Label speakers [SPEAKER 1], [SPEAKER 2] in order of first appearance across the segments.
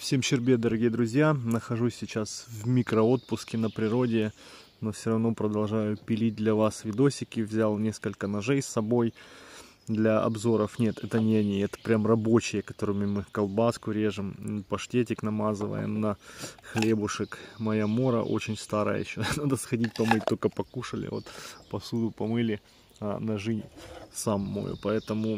[SPEAKER 1] Всем щербет, дорогие друзья! Нахожусь сейчас в микроотпуске на природе, но все равно продолжаю пилить для вас видосики. Взял несколько ножей с собой для обзоров. Нет, это не они, это прям рабочие, которыми мы колбаску режем, паштетик намазываем на хлебушек. Моя мора очень старая еще, надо сходить помыть, только покушали, вот посуду помыли, а ножи сам мою, поэтому...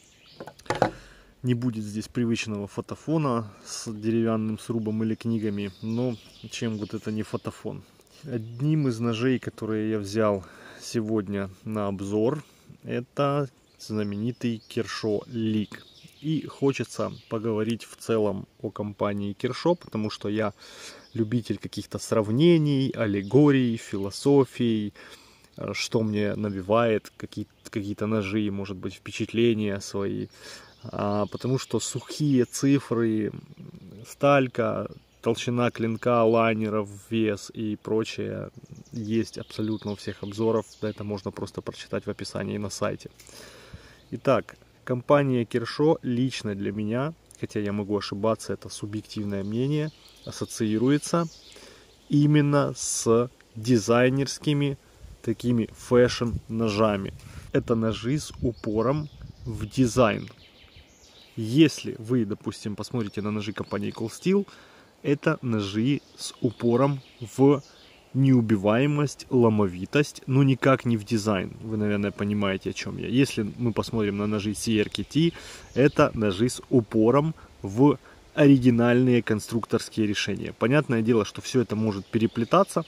[SPEAKER 1] Не будет здесь привычного фотофона с деревянным срубом или книгами, но чем вот это не фотофон. Одним из ножей, которые я взял сегодня на обзор, это знаменитый Kershaw Leek. И хочется поговорить в целом о компании Kershaw, потому что я любитель каких-то сравнений, аллегорий, философий, что мне навевает какие-то ножи, может быть, впечатления свои. Потому что сухие цифры, сталька, толщина клинка, лайнеров, вес и прочее есть абсолютно у всех обзоров. Это можно просто прочитать в описании на сайте. Итак, компания Kershaw лично для меня, хотя я могу ошибаться, это субъективное мнение, ассоциируется именно с дизайнерскими такими фэшн-ножами. Это ножи с упором в дизайн. Если вы, допустим, посмотрите на ножи компании Cold Steel, это ножи с упором в неубиваемость, ломовитость, но никак не в дизайн. Вы, наверное, понимаете, о чем я. Если мы посмотрим на ножи CRKT, это ножи с упором в оригинальные конструкторские решения. Понятное дело, что все это может переплетаться.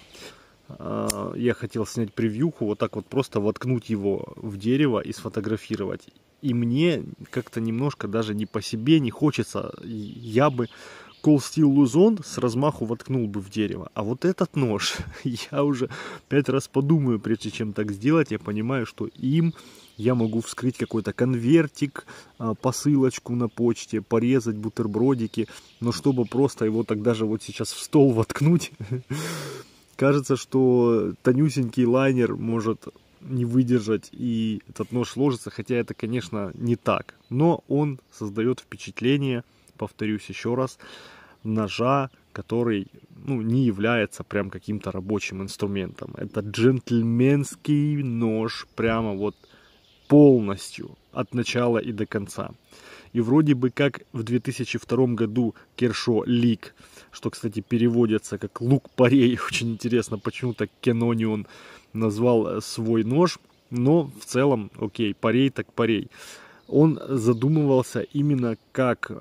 [SPEAKER 1] Я хотел снять превьюху, вот так вот просто воткнуть его в дерево и сфотографировать. И мне как-то немножко даже не по себе, не хочется. Я бы Cold Steel Luzon с размаху воткнул бы в дерево. А вот этот нож, я уже 5 раз подумаю, прежде чем так сделать. Я понимаю, что им я могу вскрыть какой-то конвертик, посылочку на почте, порезать бутербродики. Но чтобы просто его так даже вот сейчас в стол воткнуть... Кажется, что тонюсенький лайнер может не выдержать и этот нож сложится, хотя это, конечно, не так. Но он создает впечатление, повторюсь еще раз, ножа, который не является прям каким-то рабочим инструментом. Это джентльменский нож, прямо вот полностью, от начала и до конца. И вроде бы как в 2002 году Kershaw Leek, что, кстати, переводится как лук-порей. Очень интересно, почему-то Canonion назвал свой нож. Но в целом, окей, порей так порей. Он задумывался именно как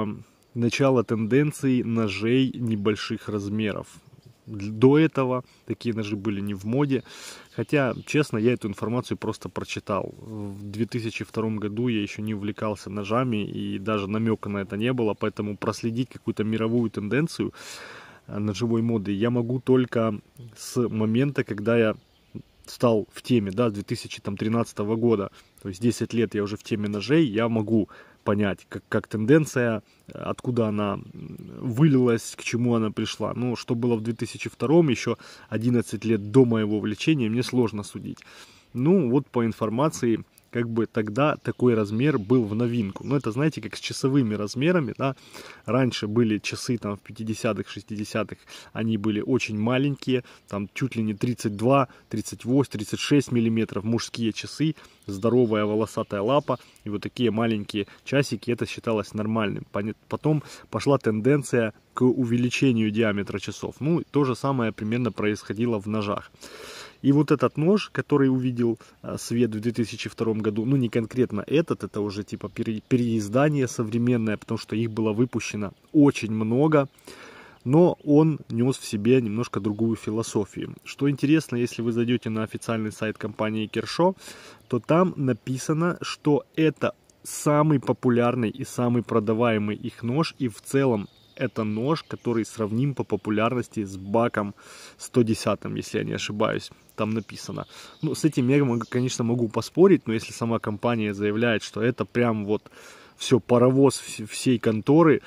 [SPEAKER 1] начало тенденции ножей небольших размеров. До этого такие ножи были не в моде. Хотя, честно, я эту информацию просто прочитал. В 2002 году я еще не увлекался ножами, и даже намека на это не было. Поэтому проследить какую-то мировую тенденцию ножевой моды я могу только с момента, когда я стал в теме, да, с 2013 года. То есть 10 лет я уже в теме ножей, я могу понять, как тенденция, откуда она вылилась, к чему она пришла. Ну, что было в 2002, еще 11 лет до моего увлечения, мне сложно судить. Ну, вот по информации, как бы тогда такой размер был в новинку. Но это, знаете, как с часовыми размерами, да. Раньше были часы там в 50-х, 60-х, они были очень маленькие, там чуть ли не 32, 38, 36 миллиметров мужские часы, здоровая волосатая лапа и вот такие маленькие часики, это считалось нормальным. Потом пошла тенденция к увеличению диаметра часов. Ну, то же самое примерно происходило в ножах. И вот этот нож, который увидел свет в 2002 году, ну не конкретно этот, это уже типа переиздание современное, потому что их было выпущено очень много, но он нес в себе немножко другую философию. Что интересно, если вы зайдете на официальный сайт компании Kershaw, то там написано, что это самый популярный и самый продаваемый их нож, и в целом это нож, который сравним по популярности с Баком 110, если я не ошибаюсь. Там написано. Ну, с этим я, конечно, могу поспорить, но если сама компания заявляет, что это прям вот все паровоз всей конторы,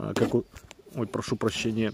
[SPEAKER 1] ой, прошу прощения,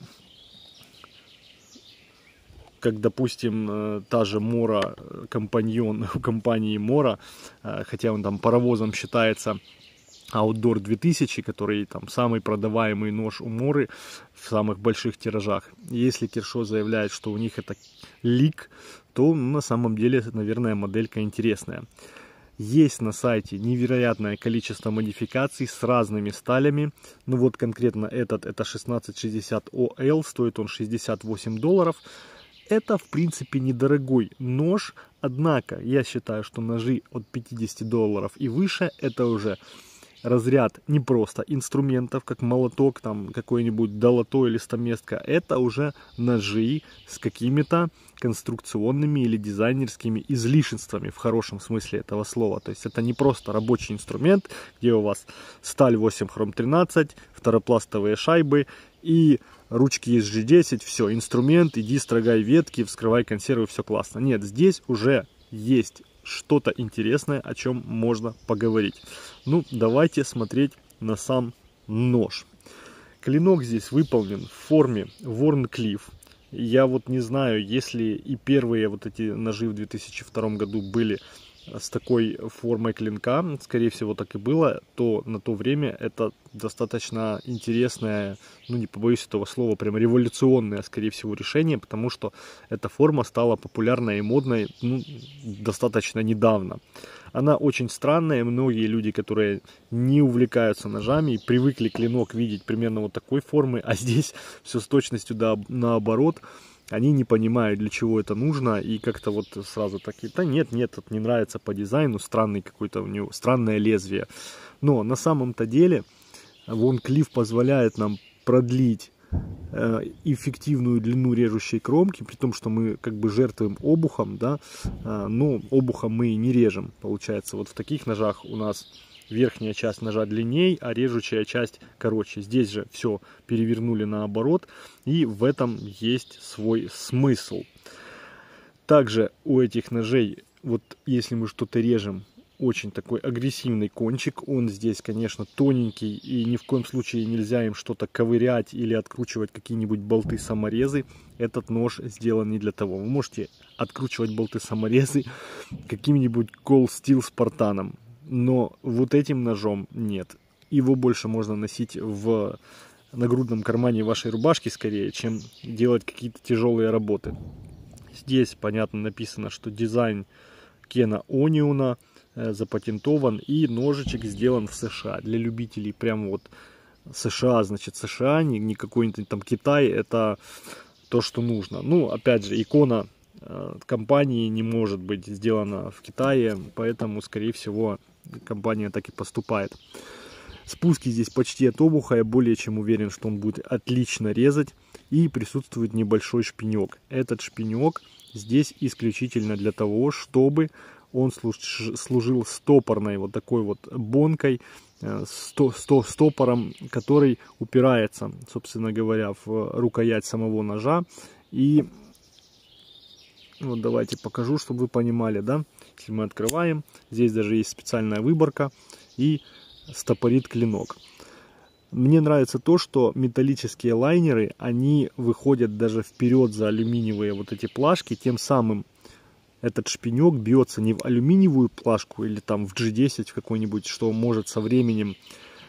[SPEAKER 1] как, допустим, та же Мора, компаньон у компании Мора, хотя он там паровозом считается, Outdoor 2000, который там самый продаваемый нож у Моры в самых больших тиражах. Если Kershaw заявляет, что у них это лик, то на самом деле, наверное, моделька интересная. Есть на сайте невероятное количество модификаций с разными сталями. Ну вот конкретно этот, это 1660 OL, стоит он $68. Это, в принципе, недорогой нож, однако я считаю, что ножи от $50 и выше, это уже разряд не просто инструментов, как молоток, там какой-нибудь долото или стаместка, это уже ножи с какими-то конструкционными или дизайнерскими излишествами в хорошем смысле этого слова. То есть это не просто рабочий инструмент, где у вас сталь 8 хром 13, второпластовые шайбы и ручки SG10, все, инструмент, иди строгай ветки, вскрывай консервы, все классно. Нет, здесь уже есть что-то интересное, о чем можно поговорить. Ну, давайте смотреть на сам нож. Клинок здесь выполнен в форме Wharncliffe. Я вот не знаю, если и первые вот эти ножи в 2002 году были с такой формой клинка, скорее всего так и было, то на то время это достаточно интересное, ну не побоюсь этого слова, прям революционное, скорее всего, решение, потому что эта форма стала популярной и модной, ну, достаточно недавно. Она очень странная, многие люди, которые не увлекаются ножами, привыкли клинок видеть примерно вот такой формы, а здесь все с точностью наоборот. Они не понимают, для чего это нужно, и как-то вот сразу такие, да нет, это не нравится по дизайну, странный какой-то у него, странное лезвие. Но на самом-то деле Wharncliffe позволяет нам продлить эффективную длину режущей кромки, при том, что мы как бы жертвуем обухом, да, но обухом мы не режем, получается. Вот в таких ножах у нас верхняя часть ножа длинней, а режущая часть короче. Здесь же все перевернули наоборот, и в этом есть свой смысл. Также у этих ножей, вот если мы что-то режем, очень такой агрессивный кончик. Он здесь, конечно, тоненький, и ни в коем случае нельзя им что-то ковырять или откручивать какие-нибудь болты-саморезы. Этот нож сделан не для того. Вы можете откручивать болты-саморезы каким-нибудь Cold Steel Спартаном, но вот этим ножом нет. Его больше можно носить в нагрудном кармане вашей рубашки скорее, чем делать какие-то тяжелые работы. Здесь, понятно, написано, что дизайн Кена Ониона запатентован, и ножичек сделан в США. Для любителей прям вот США, значит США, не какой-нибудь там Китай, это то, что нужно. Ну, опять же, икона компании не может быть сделана в Китае, поэтому, скорее всего, компания так и поступает. Спуски здесь почти от обуха, я более чем уверен, что он будет отлично резать, и присутствует небольшой шпинек. Этот шпинек здесь исключительно для того, чтобы он служил стопорной вот такой вот бонкой, стопором, который упирается, собственно говоря, в рукоять самого ножа. И вот давайте покажу, чтобы вы понимали, да, если мы открываем, здесь даже есть специальная выборка и стопорит клинок. Мне нравится то, что металлические лайнеры, они выходят даже вперед за алюминиевые вот эти плашки, тем самым этот шпинек бьется не в алюминиевую плашку или там в G10 в какой-нибудь, что может со временем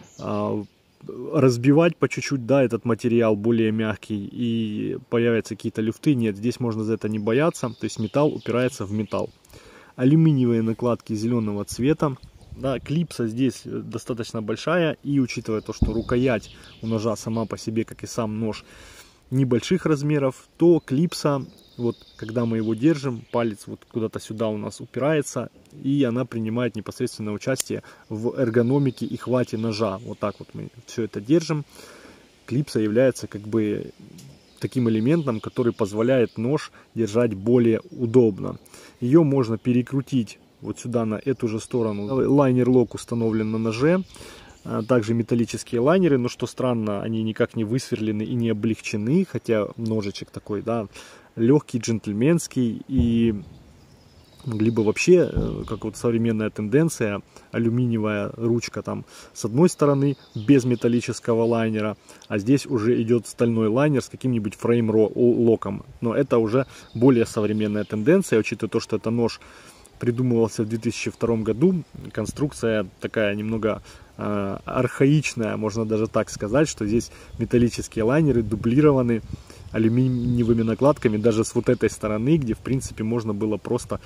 [SPEAKER 1] разбивать по чуть-чуть, да, этот материал более мягкий, и появятся какие-то люфты. Нет, здесь можно за это не бояться, то есть металл упирается в металл. Алюминиевые накладки зеленого цвета, да, клипса здесь достаточно большая, и учитывая то, что рукоять у ножа сама по себе, как и сам нож, небольших размеров, то клипса, вот когда мы его держим, палец вот куда-то сюда у нас упирается, и она принимает непосредственное участие в эргономике и хвате ножа. Вот так вот мы все это держим. Клипса является как бы таким элементом, который позволяет нож держать более удобно. Ее можно перекрутить вот сюда на эту же сторону. Лайнер-лок установлен на ноже. Также металлические лайнеры, но что странно, они никак не высверлены и не облегчены, хотя ножичек такой, да, легкий, джентльменский, и либо вообще, как вот современная тенденция, алюминиевая ручка там с одной стороны без металлического лайнера, а здесь уже идет стальной лайнер с каким-нибудь фрейм-локом. Но это уже более современная тенденция, учитывая то, что это нож придумывался в 2002 году. Конструкция такая немного архаичная, можно даже так сказать, что здесь металлические лайнеры дублированы алюминиевыми накладками даже с вот этой стороны, где в принципе можно было просто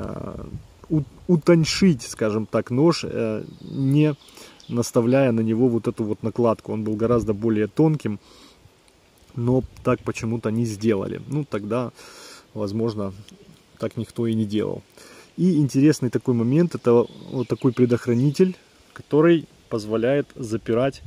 [SPEAKER 1] утоньшить, скажем так, нож, не наставляя на него вот эту вот накладку. Он был гораздо более тонким, но так почему-то не сделали. Ну, тогда, возможно, так никто и не делал. И интересный такой момент, это вот такой предохранитель, который позволяет запирать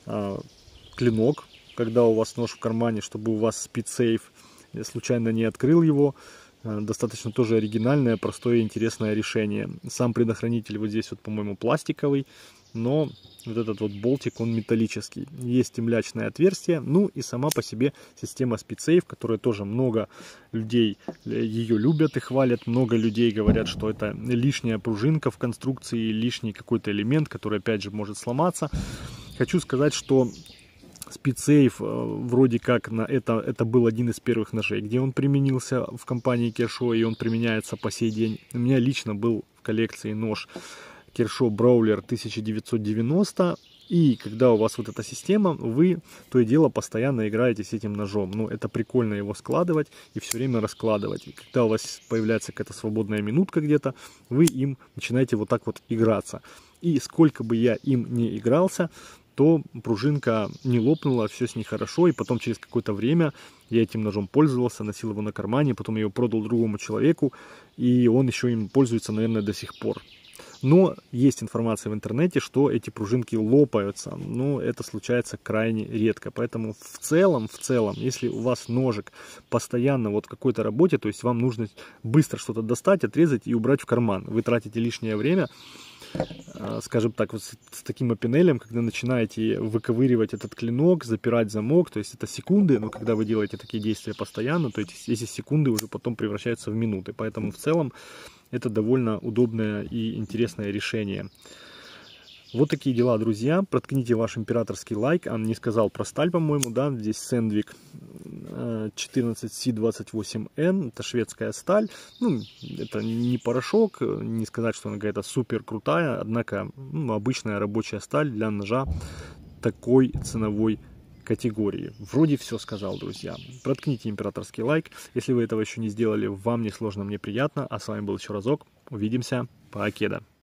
[SPEAKER 1] клинок, когда у вас нож в кармане, чтобы у вас спидсейф случайно не открыл его. Достаточно тоже оригинальное, простое и интересное решение. Сам предохранитель вот здесь вот, по-моему, пластиковый, но вот этот вот болтик, он металлический. Есть темлячное отверстие, ну и сама по себе система SpeedSafe, которая тоже много людей ее любят и хвалят. Много людей говорят, что это лишняя пружинка в конструкции, лишний какой-то элемент, который опять же может сломаться. Хочу сказать, что SpeedSafe вроде как это был один из первых ножей, где он применился в компании Kershaw, и он применяется по сей день. У меня лично был в коллекции нож Kershaw Brawler 1990, и когда у вас вот эта система, вы то и дело постоянно играете с этим ножом. Ну, это прикольно его складывать и все время раскладывать. И когда у вас появляется какая-то свободная минутка где-то, вы им начинаете вот так вот играться. И сколько бы я им не игрался, то пружинка не лопнула, все с ней хорошо, и потом через какое-то время я этим ножом пользовался, носил его на кармане, потом я его продал другому человеку, и он еще им пользуется, наверное, до сих пор. Но есть информация в интернете, что эти пружинки лопаются, но это случается крайне редко, поэтому в целом, если у вас ножик постоянно вот в какой-то работе, то есть вам нужно быстро что-то достать, отрезать и убрать в карман, вы тратите лишнее время, скажем так, вот с таким опинелем, когда начинаете выковыривать этот клинок, запирать замок, то есть это секунды, но когда вы делаете такие действия постоянно, то эти секунды уже потом превращаются в минуты, поэтому в целом это довольно удобное и интересное решение. Вот такие дела, друзья. Проткните ваш императорский лайк. Он не сказал про сталь, по-моему, да. Здесь Sandvik 14C28N. Это шведская сталь. Ну, это не порошок. Не сказать, что она какая-то супер крутая. Однако, обычная рабочая сталь для ножа такой ценовой категории. Вроде все сказал, друзья. Проткните императорский лайк. Если вы этого еще не сделали, вам не сложно, мне приятно. А с вами был еще разок. Увидимся. Покеда.